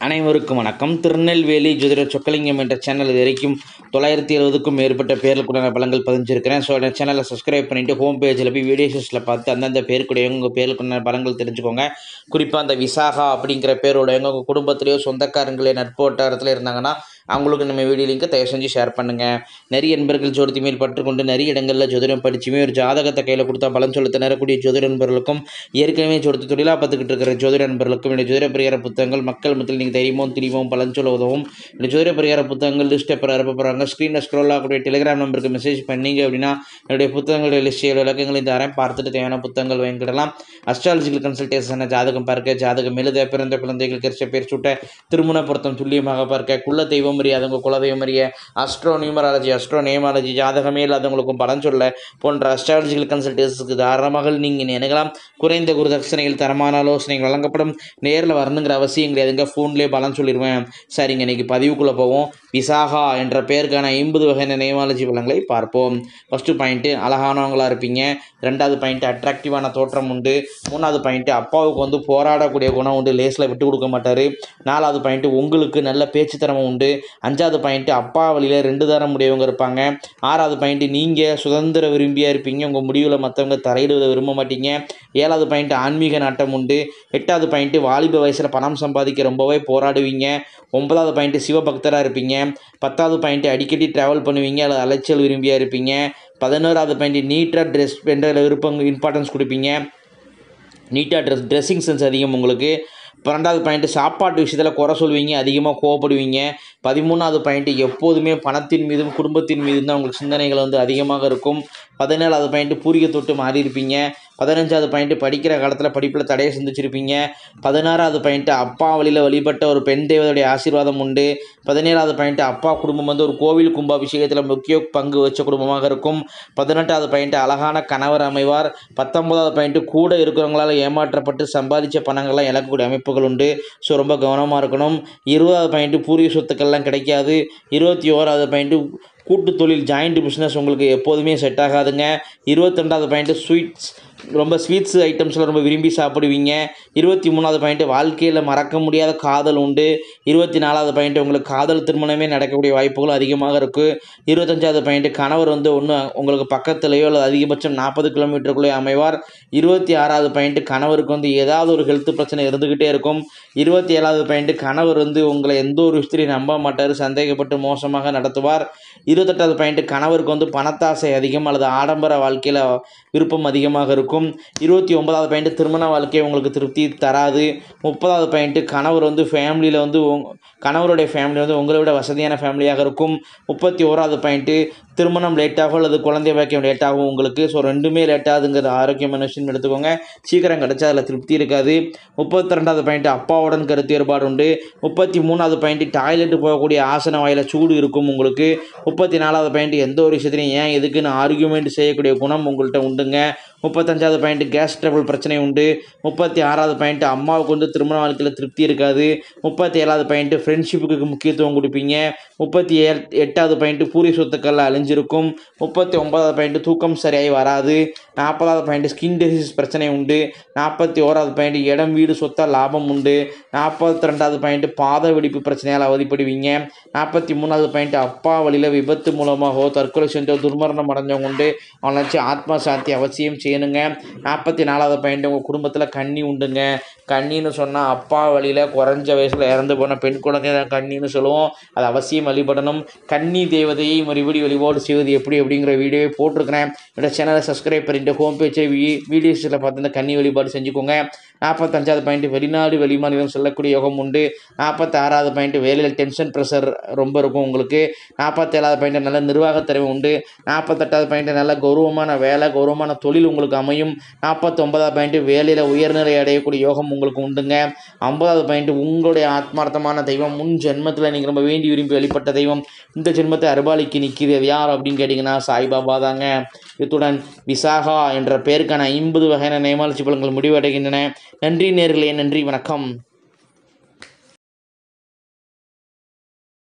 அனைவருக்கும் வணக்கம். திருநெல்வேலி ஜோதிட சொக்கலிங்கம் என்ற சேனல் இது வரைக்கும் 970க்கும் மேற்பட்ட பேர்களுக்குண்டான பலன்கள் பதிஞ்சிருக்கிறேன். ஸோ அந்த சேனலை சப்ஸ்கிரைப் பண்ணிவிட்டு ஹோம் பேஜில் போய் வீடியோஸில் பார்த்து அந்தந்த பேருக்குடையவங்க உங்கள் பேருக்குண்டான பலன்கள் தெரிஞ்சுக்கோங்க. குறிப்பாக அந்த விசாகா அப்படிங்கிற பேருடையவங்க உங்கள் குடும்பத்திலேயோ சொந்தக்காரங்களே நட்பு வட்டாரத்தில் இருந்தாங்கன்னா அவங்களுக்கு நம்ம வீடியோ லிங்கை தயவு செஞ்சு ஷேர் பண்ணுங்கள். நிறைய நண்பர்கள் ஜோதிட மேல் பற்றுக்கொண்டு நிறைய இடங்களில் ஜோதிடம் படிச்சுமே ஒரு ஜாதகத்தை கையில் கொடுத்தா பலன் சொல்ல திணறக்கூடிய ஜோதிட நண்பர்களுக்கும் ஏற்கனவே ஜோதிட தொழிலாக பார்த்துக்கிட்டு இருக்கிற ஜோதிட நண்பர்களுக்கும் இந்த ஜோதிட பரிகார புத்தகங்கள் மக்கள் மத்தியில் நீங்கள் தைரியமும் திரிவும் பலன் சொல்ல உதவும். இந்த ஜோதிட பரிகார புத்தகங்கள் லிஸ்ட்டை அனுப்ப போகிறாங்க. ஸ்க்ரீனில் ஸ்க்ரோல் ஆகக்கூடிய டெலிகிராம் நம்பருக்கு மெசேஜ் பண்ணீங்க அப்படின்னா என்னுடைய புத்தகங்களுடைய லிஸ்ட் விளக்கங்கள் இந்த அறம் பார்த்துட்டு தேவையான புத்தகங்கள் வாங்கிடலாம். அஸ்ட்ராலஜிக்கல் கன்சல்டேஷன் ஜாதகம் பார்க்க, ஜாதகம் எழுத, பிறந்த குழந்தைகளுக்கு பேர் சுட்ட, திருமண பொருத்தம் துல்லியமாக பார்க்க, குல தெய்வம் அறியாதவங்க குலதெய்வம் அறிய, அஸ்ட்ரோ நியூமராலஜி, அஸ்ட்ரோ நேமாலஜி, ஜாதகமே இல்லாதவங்களுக்கும் பலன் சொல்ல போன்ற அஸ்ட்ராலஜிக்கல் கன்சல்டேஷனுக்கு தாராளமாக நீங்கள் நினைக்கலாம். குறைந்த குரு தட்சணைகள் தரமான ஆலோசனைகள் வழங்கப்படும். நேரில் வரணுங்கிற அவசியம் கிடையாதுங்க, ஃபோன்லேயே பலன் சொல்லிடுவேன். சரிங்க, இன்றைக்கி பதிவுக்குள்ளே போவோம். விசாகா என்ற பெயருக்கான 50 வகையான நேமாலஜி பலன்களை பார்ப்போம். ஃபஸ்ட்டு பாயிண்ட்டு அழகானவங்களாக இருப்பீங்க. ரெண்டாவது பாயிண்ட்டு அட்ராக்டிவான தோற்றம் உண்டு. மூணாவது பாயிண்ட்டு அப்பாவுக்கு போராடக்கூடிய குணம் உண்டு, லேஸில் விட்டு கொடுக்க மாட்டார். நாலாவது பாயிண்ட்டு உங்களுக்கு நல்ல பேச்சு திறமை உண்டு. அஞ்சாவது பாயிண்ட்டு அப்பா வழியில் 2 தரம் முடியவங்க இருப்பாங்க. ஆறாவது பாயிண்ட்டு நீங்கள் சுதந்திர விரும்பியாக இருப்பீங்க, உங்கள் முடிவில் மற்றவங்க தலையிடுவதை விரும்ப மாட்டீங்க. ஏழாவது பாயிண்ட்டு ஆன்மீக நாட்டம் உண்டு. எட்டாவது பாயிண்ட்டு வாலிப வயசில் பணம் சம்பாதிக்க ரொம்பவே போராடுவீங்க. 9வது பாயிண்ட்டு சிவபக்தராக இருப்பீங்க. 10வது பாயிண்ட்டு அடிக்கடி ட்ராவல் பண்ணுவீங்க அல்லது அலைச்சல் விரும்பியாக இருப்பீங்க. 11வது பாயிண்ட்டு நீட்டாக ட்ரெஸ் பண்ணுற இம்பார்ட்டன்ஸ் கொடுப்பீங்க. நீட்டாக ட்ரெஸ்ஸிங் சென்ஸ் அதிகம் உங்களுக்கு. 12வது பாயிண்ட்டு சாப்பாட்டு விஷயத்தில் குறை சொல்வீங்க, அதிகமாக கோவப்படுவீங்க. 13வது பாயிண்ட்டு எப்போதுமே பணத்தின் மீதும் குடும்பத்தின் மீதும் தான் உங்களுக்கு சிந்தனைகள் அதிகமாக இருக்கும். 17வது பாயிண்ட்டு பூரிய தொட்டு மாறி இருப்பீங்க. 15வது பாயிண்ட்டு படிக்கிற காலத்தில் படிப்பில் தடையை சந்திச்சிருப்பீங்க. 16வது பாயிண்ட்டு அப்பா வழியில் வழிபட்ட ஒரு பெண் தேவதையுடைய ஆசீர்வாதம் உண்டு. 17வது பாயிண்ட்டு அப்பா குடும்பம் ஒரு கோவில் கும்பாபிஷேகத்தில் முக்கிய பங்கு வச்ச குடும்பமாக இருக்கும். 18வது பாயிண்ட்டு அழகான கணவர் அமைவார். 19வது பாயிண்ட்டு கூட இருக்கிறவங்களால் ஏமாற்றப்பட்டு சம்பாதிச்ச பணங்கள்லாம் இழக்கக்கூடிய அமைப்புகள் உண்டு. ஸோ ரொம்ப கவனமாக இருக்கணும். 20வது பாயிண்ட்டு பூர்வீக சொத்துக்கள்லாம் கிடைக்காது. 21வது பாயிண்ட்டு கூட்டு தொழில் ஜாயிண்ட் பிஸ்னஸ் உங்களுக்கு எப்போதுமே செட் ஆகாதுங்க. 22வது பாயிண்ட்டு ஸ்வீட்ஸ் ஐட்டம்ஸில் ரொம்ப விரும்பி சாப்பிடுவீங்க. 23வது பாயிண்ட்டு வாழ்க்கையில் மறக்க முடியாத காதல் உண்டு. 24வது பாயிண்ட்டு உங்களுக்கு காதல் திருமணமே நடக்கக்கூடிய வாய்ப்புகள் அதிகமாக இருக்குது. 25வது பாயிண்ட்டு கணவர் ஒன்று உங்களுக்கு பக்கத்துலேயோ அல்லது அதிகபட்சம் 40 கிலோமீட்டருக்குள்ளே அமைவார். 26வது பாயிண்ட்டு கணவருக்கு ஏதாவது ஒரு ஹெல்த் பிரச்சனை இருந்துக்கிட்டே இருக்கும். 27வது பாயிண்ட்டு கணவர் உங்களை எந்த ஒரு விஷயத்தையும் நம்ப மாட்டார், சந்தேகப்பட்டு மோசமாக நடத்துவார். 28வது பாயிண்ட்டு கணவருக்கு பணத்தாசை அதிகம் அல்லது ஆடம்பர வாழ்க்கையில் விருப்பம் அதிகமாக இருக்கும். 29வது பாயிண்ட்டு திருமண வாழ்க்கை உங்களுக்கு திருப்தி தராது. 30வது பாயிண்ட்டு கணவர் ஃபேமிலியில் கணவருடைய ஃபேமிலி உங்களை விட வசதியான ஃபேமிலியாக இருக்கும். 31வது பாயிண்ட்டு திருமணம் லேட்டாகும் அல்லது குழந்தை பாக்கியம் லேட்டாகும் உங்களுக்கு. ஸோ ரெண்டுமே லேட்டாகுதுங்கிறது ஆரோக்கியமான விஷயம் எடுத்துக்கோங்க. சீக்கிரம் கிடச்சா அதில் திருப்தி இருக்காது. 32வது பாயிண்ட்டு அப்பாவுடன் கருத்து ஏற்பாடு உண்டு. 33வது பாயிண்ட்டு டாய்லெட்டு போகக்கூடிய ஆசன வாயில் சூடு இருக்கும் உங்களுக்கு. 34வது பாயிண்ட்டு எந்த ஒரு விஷயத்தையும் ஏன் எதுக்குன்னு ஆர்கியூமெண்ட் செய்யக்கூடிய குணம் உங்கள்கிட்ட உண்டுங்க. 35வது பாயிண்ட்டு கேஸ் ட்ரபிள் பிரச்சனை உண்டு. 36வது பாயிண்ட்டு அம்மாவுக்கு திருமண வாழ்க்கையில் திருப்தி இருக்காது. 37வது பாயிண்ட்டு ஃப்ரெண்ட்ஷிப்புக்கு முக்கியத்துவம் கொடுப்பீங்க. 38வது பாயிண்ட்டு பூரி சொத்துக்கள் அழிஞ்சிருக்கும். 39வது பாயிண்ட்டு தூக்கம் சரியாகி வராது. 40வது பாயிண்ட்டு ஸ்கின் டிசீஸ் பிரச்சனை உண்டு. 41வது பாயிண்ட்டு இடம் வீடு சொத்தால் லாபம் உண்டு. 42வது பாயிண்ட்டு பாத வெடிப்பு பிரச்சனையால் அவதிப்படுவீங்க. 43வது பாயிண்ட்டு அப்பா வழியில் விபத்து மூலமாகவோ தற்கொலை செஞ்சோ துர்மரணம் அடைஞ்சவங்க உண்டு, அவனை வச்சு ஆத்மா சாந்தி அவசியம் செய்யணுங்க. 44வது பாயிண்ட்டு உங்கள் குடும்பத்தில் கன்னி உண்டுங்க. கன்னின்னு சொன்னால் அப்பா வழியில் குறைஞ்ச வயசில் இறந்து போன பெண் குழந்தை தான் கன்னின்னு சொல்லுவோம். அது அவசியம் வழிபடணும். கன்னி தேவதையை மறுபடி வழிபாடு செய்வது எப்படி அப்படிங்கிற வீடியோவை போட்டிருக்கிறேன். என்னோட சேனலை சப்ஸ்கிரைப் பண்ணிட்டு ஹோம் பேஜை வீடியோஸில் பார்த்து இந்த கன்னி வழிபாடு செஞ்சுக்கோங்க. 45வது பாயிண்ட்டு வெளிநாடு வெளிமாநிலம் செல்லக்கூடிய யோகம் உண்டு. 46வது பாயிண்ட்டு வேலையில் டென்ஷன் ப்ரெஷர் ரொம்ப இருக்கும் உங்களுக்கு. 47வது பாயிண்ட்டு நல்ல நிர்வாகத்திறமை உண்டு. 48வது பாயிண்ட்டு நல்ல கௌரவமான வேலை, கௌரவமான தொழில் உங்களுக்கு அமையும். 49வது பாயிண்ட்டு வேலையில் உயர்நிலை அடையக்கூடிய யோகம் உங்களுக்கு உண்டுங்க. 50வது பாயிண்ட்டு உங்களுடைய ஆத்மார்த்தமான தெய்வம் முன் ஜென்மத்தில் நீங்கள் ரொம்ப வேண்டி விரும்பி வெளிப்பட்ட தெய்வம் இந்த ஜென்மத்தை அருபாலிக்கு நிற்கிறது. அது யார் அப்படின்னு கேட்டிங்கன்னா சாய்பாபா தாங்க. இத்துடன் விசாகா என்ற பெயருக்கான 50 வகையான நேமாலஜி பலன்கள் முடிவடைகின்றன. நன்றி நேயர்களே, நன்றி, வணக்கம்.